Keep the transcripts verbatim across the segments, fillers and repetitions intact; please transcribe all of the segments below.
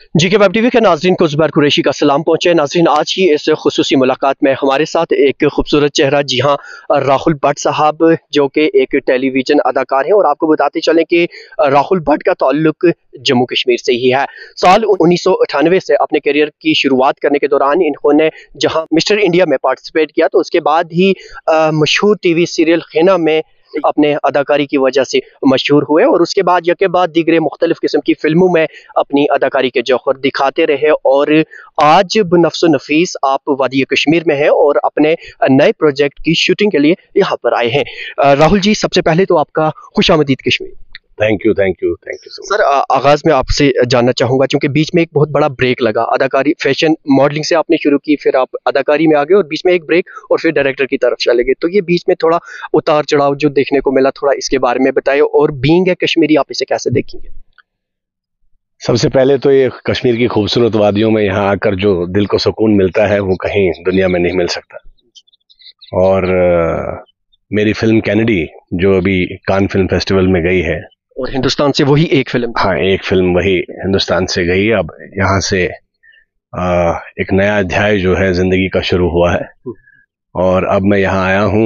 जी के web TV के नाजरीन को ज़ुबैर कुरैशी का सलाम पहुंचे। नाजरीन, आज ही इस खुसूसी मुलाकात में हमारे साथ एक खूबसूरत चेहरा, जी हाँ, राहुल भट्ट साहब, जो कि एक टेलीविज़न अदाकार हैं। और आपको बताते चलें कि राहुल भट्ट का ताल्लुक जम्मू कश्मीर से ही है। साल उन्नीस सौ अठानवे से अपने करियर की शुरुआत करने के दौरान इन्होंने जहाँ मिस्टर इंडिया में पार्टिसिपेट किया, तो उसके बाद ही मशहूर टीवी सीरियल खैना में अपने अदाकारी की वजह से मशहूर हुए। और उसके बाद यके बाद दीगरे मुख्तलिफ किस्म की फिल्मों में अपनी अदाकारी के जौहर दिखाते रहे। और आज बनफ्सो नफीस आप वादी कश्मीर में हैं और अपने नए प्रोजेक्ट की शूटिंग के लिए यहाँ पर आए हैं। राहुल जी, सबसे पहले तो आपका खुशामदीद Kashmir. Thank you thank you thank you sir. आगाज में आपसे जानना चाहूंगा, क्योंकि बीच में एक बहुत बड़ा ब्रेक लगा। अदाकारी, फैशन मॉडलिंग से आपने शुरू की, फिर आप अदाकारी में आ गए और बीच में एक ब्रेक, और फिर डायरेक्टर की तरफ चले गए। तो ये बीच में थोड़ा उतार चढ़ाव जो देखने को मिला, थोड़ा इसके बारे में बताइए। और बीइंग ए कश्मीरी, आप इसे कैसे देखेंगे? सबसे पहले तो ये कश्मीर की खूबसूरत वादियों में यहाँ आकर जो दिल को सुकून मिलता है वो कहीं दुनिया में नहीं मिल सकता। और आ, मेरी फिल्म कैनेडी जो अभी कान फिल्म फेस्टिवल में गई है, और हिंदुस्तान से वही एक फिल्म, हाँ एक फिल्म वही हिंदुस्तान से गई। अब यहाँ से आ, एक नया अध्याय जो है जिंदगी का शुरू हुआ है। और अब मैं यहाँ आया हूँ,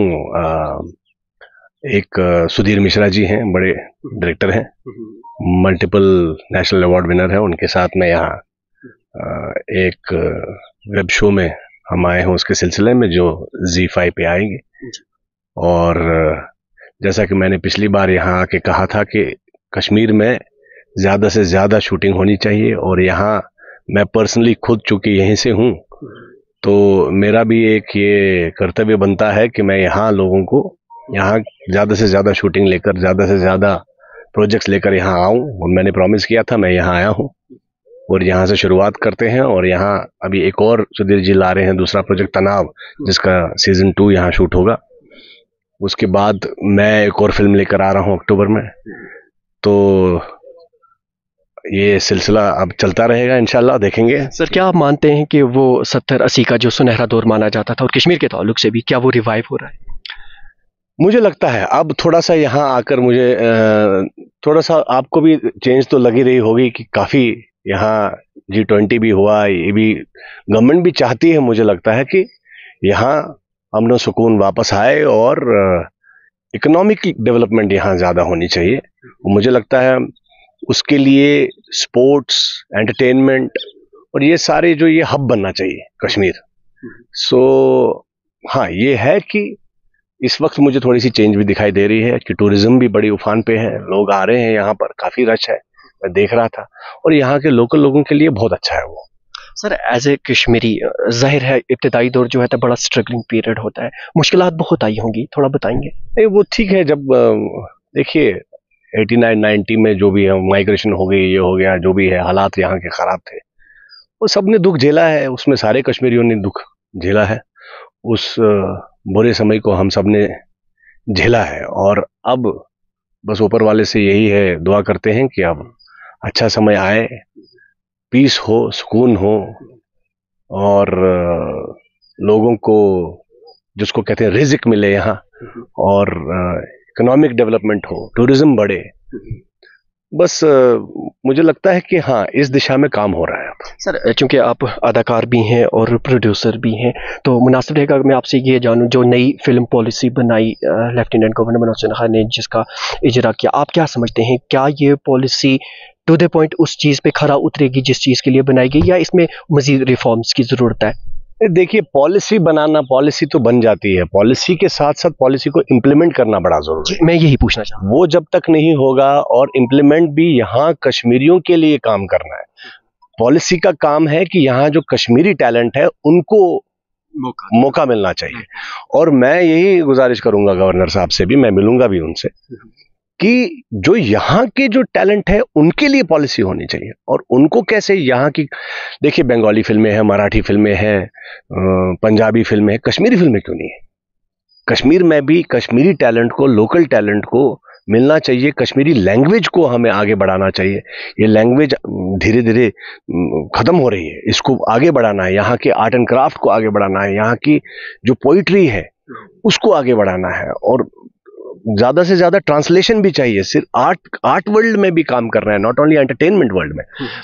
एक आ, सुधीर मिश्रा जी हैं, बड़े डायरेक्टर हैं, मल्टीपल नेशनल अवार्ड विनर है। उनके साथ मैं यहाँ एक वेब शो में हम आए हैं उसके सिलसिले में, जो जी फाइव पे आएंगे। और जैसा कि मैंने पिछली बार यहाँ आके कहा था कि कश्मीर में ज़्यादा से ज़्यादा शूटिंग होनी चाहिए, और यहाँ मैं पर्सनली खुद चूँकि यहीं से हूँ, तो मेरा भी एक ये कर्तव्य बनता है कि मैं यहाँ लोगों को यहाँ ज़्यादा से ज़्यादा शूटिंग लेकर, ज़्यादा से ज़्यादा प्रोजेक्ट्स लेकर यहाँ आऊँ। और मैंने प्रॉमिस किया था, मैं यहाँ आया हूँ और यहाँ से शुरुआत करते हैं। और यहाँ अभी एक और सुधीर जी ला रहे हैं दूसरा प्रोजेक्ट तनाव, जिसका सीजन टू यहाँ शूट होगा। उसके बाद मैं एक और फिल्म लेकर आ रहा हूँ अक्टूबर में। तो ये सिलसिला अब चलता रहेगा, इंशाल्लाह देखेंगे। सर, क्या आप मानते हैं कि वो सत्तर अस्सी का जो सुनहरा दौर माना जाता था, और कश्मीर के ताल्लुक से भी, क्या वो रिवाइव हो रहा है? मुझे लगता है अब थोड़ा सा यहाँ आकर मुझे थोड़ा सा, आपको भी चेंज तो लगी रही होगी कि काफ़ी यहाँ जी ट्वेंटी भी हुआ, ये भी गवर्नमेंट भी चाहती है, मुझे लगता है कि यहाँ अमन सुकून वापस आए और इकोनॉमिक डेवलपमेंट यहाँ ज़्यादा होनी चाहिए। मुझे लगता है उसके लिए स्पोर्ट्स, एंटरटेनमेंट और ये सारे जो ये हब बनना चाहिए कश्मीर। सो हाँ, ये है कि इस वक्त मुझे थोड़ी सी चेंज भी दिखाई दे रही है कि टूरिज्म भी बड़ी उफान पे है, लोग आ रहे हैं यहाँ पर, काफ़ी रश है, मैं देख रहा था। और यहाँ के लोकल लोगों के लिए बहुत अच्छा है वो। सर, एज ए कश्मीरी, जाहिर है इब्तदाई दौर जो है तो बड़ा स्ट्रगलिंग पीरियड होता है, मुश्किलात बहुत आई होंगी, थोड़ा बताएंगे? नहीं, वो ठीक है। जब देखिए एटी नाइन नाइन्टी में जो भी है, माइग्रेशन हो गई, ये हो गया, जो भी है, हालात यहाँ के ख़राब थे, वो सब ने दुख झेला है, उसमें सारे कश्मीरियों ने दुख झेला है। उस बुरे समय को हम सब ने झेला है। और अब बस ऊपर वाले से यही है, दुआ करते हैं कि अब अच्छा समय आए, पीस हो, सुकून हो, और लोगों को जिसको कहते हैं रिज़्क मिले यहाँ, और इकोनॉमिक डेवलपमेंट हो, टूरिज्म बढ़े। बस मुझे लगता है कि हाँ, इस दिशा में काम हो रहा है। सर, चूंकि आप अदाकार भी हैं और प्रोड्यूसर भी हैं, तो मुनासिब रहेगा मैं आपसे ये जानूं, जो नई फिल्म पॉलिसी बनाई लेफ्टिनेंट गवर्नर मनोज सिन्हा ने, जिसका इजरा किया, आप क्या समझते हैं, क्या ये पॉलिसी टू द पॉइंट उस चीज़ पे खरा उतरेगी जिस चीज़ के लिए बनाई गई, या इसमें मजीद रिफॉर्म्स की ज़रूरत है? देखिए, पॉलिसी बनाना, पॉलिसी तो बन जाती है, पॉलिसी के साथ साथ पॉलिसी को इम्प्लीमेंट करना बड़ा जरूरी है। मैं यही पूछना चाहता हूँ। वो जब तक नहीं होगा, और इम्प्लीमेंट भी यहाँ कश्मीरियों के लिए काम करना है। पॉलिसी का काम है कि यहाँ जो कश्मीरी टैलेंट है उनको मौका, मौका मिलना चाहिए। और मैं यही गुजारिश करूंगा गवर्नर साहब से भी, मैं मिलूंगा भी उनसे, कि जो यहाँ के जो टैलेंट है उनके लिए पॉलिसी होनी चाहिए। और उनको कैसे, यहाँ की देखिए बंगाली फिल्में हैं, मराठी फिल्में हैं, पंजाबी फिल्में हैं, कश्मीरी फिल्में क्यों नहीं है? कश्मीर में भी कश्मीरी टैलेंट को, लोकल टैलेंट को मिलना चाहिए। कश्मीरी लैंग्वेज को हमें आगे बढ़ाना चाहिए। ये लैंग्वेज धीरे धीरे ख़त्म हो रही है, इसको आगे बढ़ाना है। यहाँ के आर्ट एंड क्राफ्ट को आगे बढ़ाना है, यहाँ की जो पोइट्री है उसको आगे बढ़ाना है। और ज़्यादा से ज़्यादा ट्रांसलेशन भी चाहिए, सिर्फ आर्ट आर्ट वर्ल्ड में भी काम करना है, नॉट ओनली एंटरटेनमेंट वर्ल्ड में।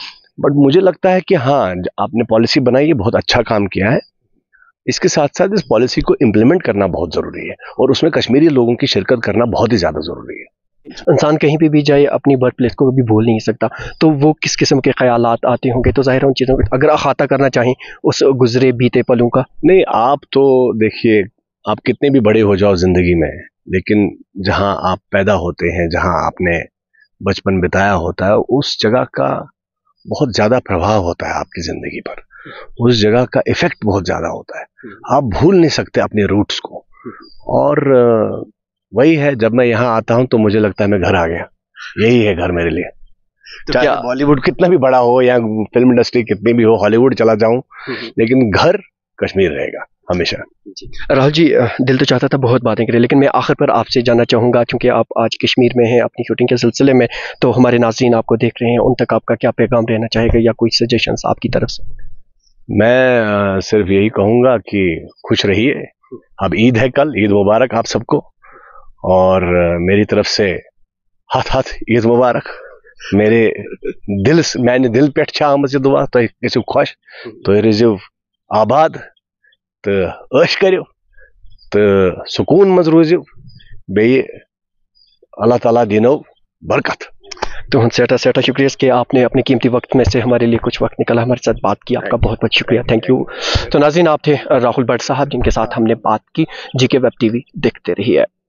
बट मुझे लगता है कि हाँ, आपने पॉलिसी बनाई है, बहुत अच्छा काम किया है। इसके साथ साथ इस पॉलिसी को इम्प्लीमेंट करना बहुत ज़रूरी है और उसमें कश्मीरी लोगों की शिरकत करना बहुत ही ज़्यादा ज़रूरी है। इंसान कहीं भी भी जाए अपनी बर्थ प्लेस को कभी भूल नहीं सकता, तो वो किस किस्म के ख्यालात आते होंगे, तो जाहिर है उन चीज़ों को अगर अहाता करना चाहें उस गुजरे बीते पलों का। नहीं, आप तो देखिए, आप कितने भी बड़े हो जाओ ज़िंदगी में, लेकिन जहाँ आप पैदा होते हैं, जहाँ आपने बचपन बिताया होता है, उस जगह का बहुत ज़्यादा प्रभाव होता है आपकी ज़िंदगी पर। उस जगह का इफ़ेक्ट बहुत ज़्यादा होता है। आप भूल नहीं सकते अपने रूट्स को। और वही है, जब मैं यहाँ आता हूँ तो मुझे लगता है मैं घर आ गया। यही है घर मेरे लिए। तो चाहे बॉलीवुड कितना भी बड़ा हो या फिल्म इंडस्ट्री कितनी भी हो, हॉलीवुड चला जाऊं, लेकिन घर कश्मीर रहेगा हमेशा। राहुल जी, दिल तो चाहता था बहुत बातें करें, लेकिन मैं आखिर पर आपसे जानना चाहूँगा, क्योंकि आप आज कश्मीर में हैं अपनी शूटिंग के सिलसिले में, तो हमारे नाज़रीन आपको देख रहे हैं, उन तक आपका क्या पैगाम रहना चाहेगा या कोई सजेशंस आपकी तरफ से? मैं सिर्फ यही कहूँगा कि खुश रहिए। अब ईद है कल, ईद मुबारक आप सबको, और मेरी तरफ से हाथ हाथ ईद मुबारक। मेरे दिल मैंने दिल पे आम दुआ तुम गो खुश, तुम रोजो आबाद, तो ऐश करो, तो सुकून मज रोजो, बे अल्लाह ताला दिनो बरकत। तो सेटा सेटा शुक्रिया कि आपने अपने कीमती वक्त में से हमारे लिए कुछ वक्त निकाला, हमारे साथ बात की। आपका बहुत बहुत शुक्रिया, थैंक यू। तो नाज़रीन, आप थे राहुल भट्ट साहब जिनके साथ हमने बात की। जी के वेब टीवी देखते रहिए।